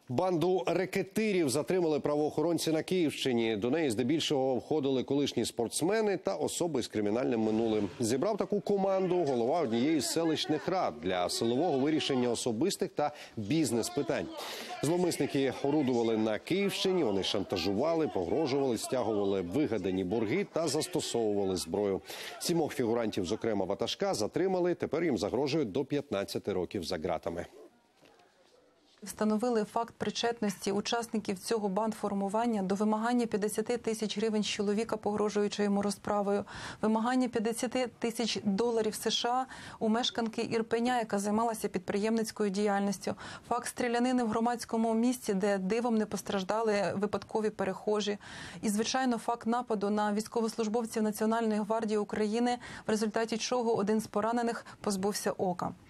Банду рекетирів затримали правоохоронці на Київщині. До неї здебільшого входили колишні спортсмени та особи з кримінальним минулим. Зібрав таку команду голова однієї з селищних рад для силового вирішення особистих та бізнес-питань. Зловмисники орудували на Київщині, вони шантажували, погрожували, стягували вигадані борги та застосовували зброю. 7 фігурантів, зокрема ватажка, затримали, тепер їм загрожує до 15 років за ґратами. Встановили факт причетності учасників цього бандформування до вимагання 50 тисяч гривень з чоловіка, погрожуючи йому розправою, вимагання 50 тисяч доларів США у мешканки Ірпеня, яка займалася підприємницькою діяльністю, факт стрілянини в громадському місці, де дивом не постраждали випадкові перехожі, і, звичайно, факт нападу на військовослужбовців Національної гвардії України, в результаті чого один з поранених позбувся ока.